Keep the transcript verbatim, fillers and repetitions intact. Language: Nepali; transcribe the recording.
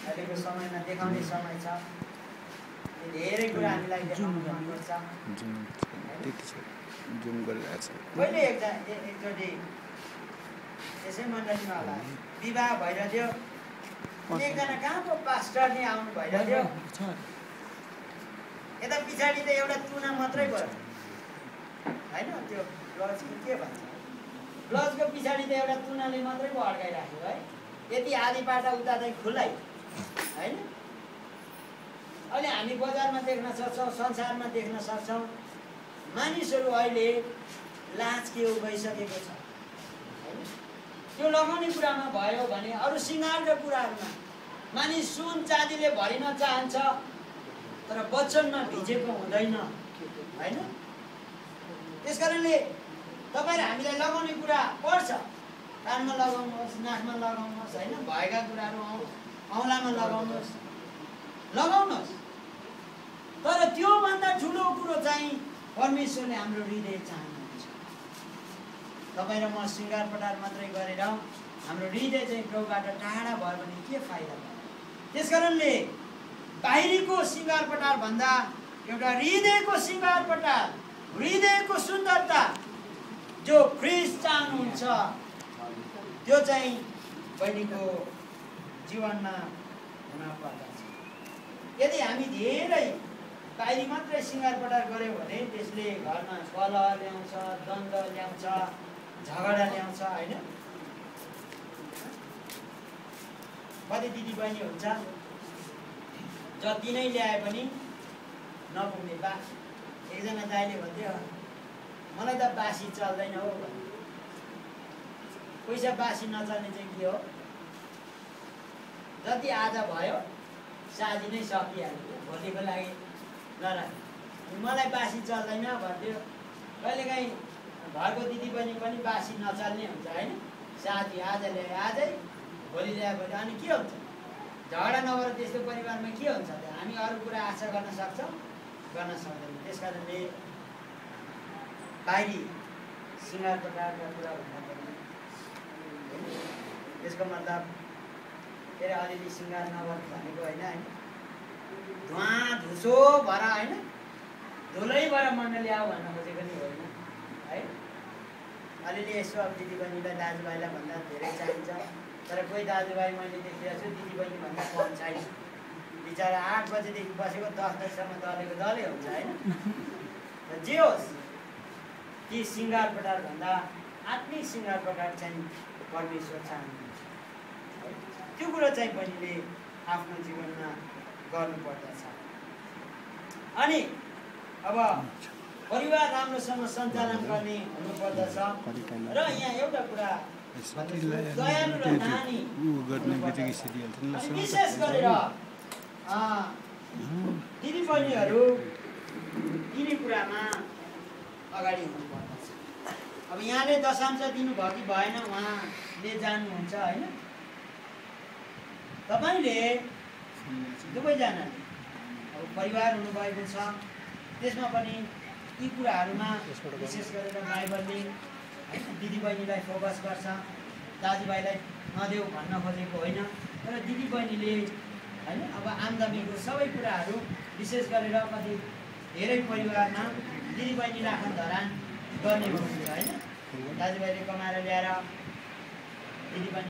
अहिलेको समयमा देखाउने समय छ। धेरै कुरा हामीलाई देखाउनु मनपर्छ। कहिले एकजना एकचोटि यसै मण्डलीमा होला विवाह भइरह्यो, एकजना कहाँ पो पास्टर नि आउनु भइरह्यो, यता पछाडि त एउटा तुना मात्रै भयो होइन, त्यो ब्लाउज के भन्छ, ब्लाउजको पछाडि त एउटा तुनाले मात्रै पो अड्काइराख्यो है, यति आधी पाटा उता चाहिँ खुल्लै होइन। अहिले हामी बजारमा देख्न सक्छौँ, संसारमा देख्न सक्छौँ, मानिसहरू अहिले लाज के हो भइसकेको छ होइन। त्यो लगाउने कुरामा भयो भने अरू सिँगारका कुराहरूमा मानिस सुन चाँदीले भरिन चाहन्छ, तर वचनमा भिजेको हुँदैन होइन। त्यसकारणले तपाईँ र हामीलाई लगाउने कुरा पर्छ, कानमा लगाउनुहोस्, नाकमा लगाउनुहोस् होइन, भएका कुराहरू औ औँलामा लगाउनुहोस्, लगाउनुहोस्, तर त्योभन्दा ठुलो कुरो चाहिँ परमेश्वरले हाम्रो हृदय चाहनुहुन्छ। तपाईँ र म श्रृङ्गार पटार मात्रै गरेर हाम्रो हृदय चाहिँ प्रभुबाट टाढा भयो भने के फाइदा भयो। त्यसकारणले बाहिरीको श्रृङ्गार पटार भन्दा एउटा हृदयको श्रृङ्गार पटार, हृदयको सुन्दरता जो ख्रीष्ट चाहनुहुन्छ त्यो चाहिँ बहिनीको जीवनमा हुन पर्दछ। यदि हामी धेरै बाहिरी मात्रै श्रृङ्गार पटार गऱ्यौँ भने त्यसले घरमा कलह ल्याउँछ, द्वन्द्व ल्याउँछ, झगडा ल्याउँछ होइन। कति दिदी बहिनी हुन्छ जति नै ल्याए पनि नपुग्ने बा। एकजना दाइले भन्थ्यो मलाई त बासी चल्दैन हो, पैसा बासी नचल्ने चाहिँ के हो, जति आज भयो साँझी नै सकिहाल्यो, भोलिको लागि नराख्नु, मलाई बासी चल्दैन भन्थ्यो। कहिलेकाहीँ घरको दिदीबहिनी पनि बासी नचल्ने हुन्छ होइन, साँझी आज ल्याए आजै, भोलि ल्याए भोलि, अनि के हुन्छ झगडा नभएर त्यस्तो परिवारमा के हुन्छ त, हामी अरू कुरा आशा गर्न सक्छौँ, गर्न सक्दैनौँ। त्यसकारणले बाहिरी श्रृङ्गार प्रकारका कुरा भन्दाखेरि त्यसको मतलब फेरि अलिअलि श्रृङ्गार नगर भनेको होइन होइन, धुवा धुसो भएर होइन, धुलैबाट मण्डली आऊ भन्न खोजेको नि होइन है। अलिअलि यसो अब दिदीबहिनीलाई दाजुभाइलाई भन्दा धेरै चाहिन्छ, तर कोही दाजुभाइ मैले देखिरहेको छु दिदीबहिनी भन्दा कम छैन, बिचरा आठ बजेदेखि बसेको दस बजीसम्म दलेको दलै हुन्छ होइन। जे होस् ती श्रृङ्गार पटार भन्दा आत्मिक श्रृङ्गार पटार चाहिँ परमेश्वर चाहनुहुन्छ, त्यो कुरो चाहिँ बहिनीले आफ्नो जीवनमा गर्नुपर्दछ। अनि अब परिवार राम्रोसँग सञ्चालन गर्ने हुनुपर्दछ। र यहाँ एउटा कुरा दयालु र नानी विशेष गरेर दिदीबहिनीहरू यिनी कुरामा अगाडि हुनुपर्दछ। अब यहाँले दशांश दिनुभयो कि भएन उहाँले जान्नुहुन्छ होइन। तपाईँले दुवैजनाले अब परिवार हुनुभएको छ, त्यसमा पनि यी कुराहरूमा विशेष गरेर बाइबलले दिदीबहिनीलाई फोकस गर्छ, दाजुभाइलाई नदेऊ भन्न खोजेको होइन, तर दिदीबहिनीले होइन अब आम्दामीको सबै कुराहरू विशेष गरेर कति धेरै परिवारमा दिदीबहिनी राख्न धरान गर्ने हुन्छ होइन। दाजुभाइले कमाएर ल्याएर दिदीबहिनी